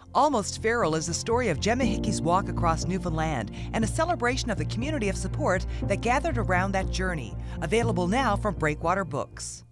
Almost Feral is the story of Gemma Hickey's walk across Newfoundland and a celebration of the community of support that gathered around that journey. Available now from Breakwater Books.